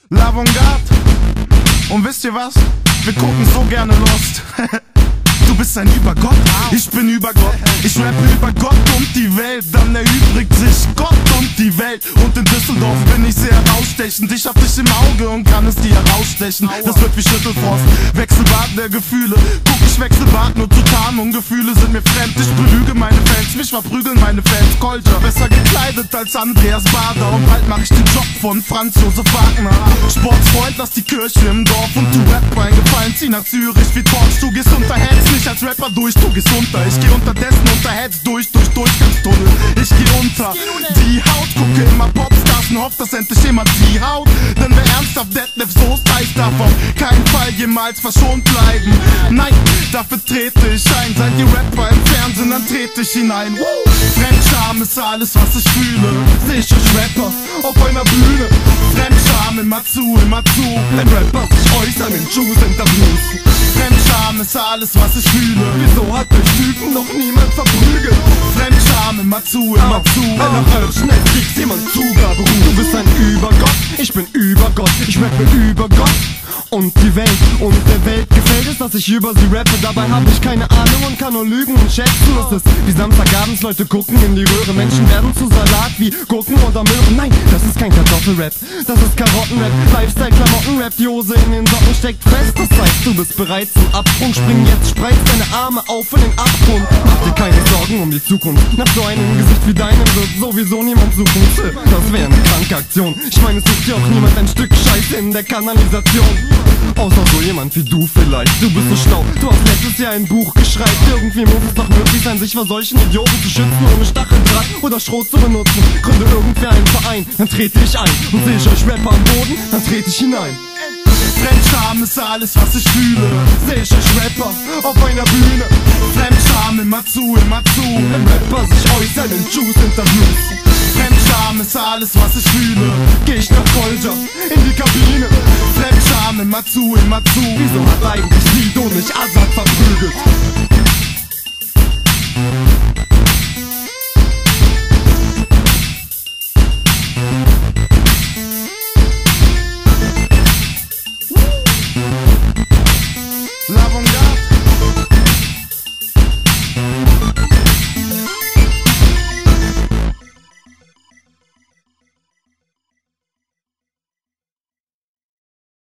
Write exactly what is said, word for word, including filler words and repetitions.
L'Avantgarde. Und wisst ihr was? Wir gucken so gerne Lost. Du bist ein Übergott, ich bin Übergott. Ich rappe über Gott und die Welt, dann erübrigt sich Gott und die Welt. Und in Düsseldorf bin ich sehr herausstechend. Ich hab dich im Auge und kann es dir herausstechen. Das wird wie Schüttelfrost, Wechselbad der Gefühle. Guck, ich Wechselbad nur zu Tarnung. Gefühle sind mir fremd, ich belüge meine Fans. Mich verprügeln meine Fans, Kolter. Besser gekleidet als Andreas Bader. Und bald mach ich den Job von Franz Josef Wagner. Sportsfreund, lass die Kirche im Dorf. Und du Rap eingefallen, zieh nach Zürich wie Torch. Du gehst unter Herz, nicht als Rapper durch, du gehst unter. Ich geh unterdessen unter Heads durch, durch Durchgangstunnel. Ich geh unter die Haut, gucke immer Popstars und hoff, dass endlich jemand sie haut. Denn wer ernsthaft Detlef Soest heißt, darf auf keinen Fall jemals verschont bleiben. Nein, dafür trete ich ein. Seid ihr Rapper im Fernsehen, dann trete ich hinein. Fremdscham ist alles, was ich fühle. Seh ich euch Rapper auf einer Bühne. Fremdscham immer zu, immer zu. Wenn Rapper sich äußern in Juice-Interviews. Fremdscham ist alles, was ich fühle. Wieso hat euch Typen noch niemand verprügelt? Fremdscham immer zu, immer zu. Wenn nach euch schnell kriegt jemand Zugabe. Du bist ein Übergott, ich bin Übergott. Ich rappe über Gott und die Welt. Und der Welt gefällt es, dass ich über sie rappe. Dabei habe ich keine Ahnung und kann nur lügen und schätzen. Es ist wie Samstagabends, Leute gucken in die Röhre. Menschen werden zu Salat wie Gurken oder Möhren. Nein, das ist kein Kartoffelrap, das ist Karottenrap. Lifestyle-Klamottenrap, die Hose in den Socken steckt fest. Das heißt, du bist bereit zum Absprung. Spring jetzt, spreiz deine Arme auf in den Abgrund. Mach dir keine Sorgen um die Zukunft. Nach so einem Gesicht wie deinem wird sowieso niemand suchen. Das wäre eine kranke Aktion. Ich meine, es sucht ja auch niemand ein Stück Scheiße in der Kanalisation. Außer so jemand wie du vielleicht. Du bist so schlau, du hast letztes Jahr ein Buch geschrieben. Irgendwie muss es doch möglich sein, sich vor solchen Idioten zu schützen, ohne Stacheldraht oder Schrot zu benutzen. Gründe irgendwer einen Verein, dann trete ich ein. Und sehe ich euch Rapper am Boden, dann trete ich hinein. Fremdscham ist alles, was ich fühle. Seh ich euch Rapper auf einer Bühne. Fremdscham immer zu, immer zu. Wenn Rapper sich äußern in Juice-Interviews. Fremdscham ist alles, was ich fühle. Geh ich nach Kolja in die Kabine. Fremdscham immer zu, immer zu. Wieso hat eigentlich Sido nicht Azad verprügelt?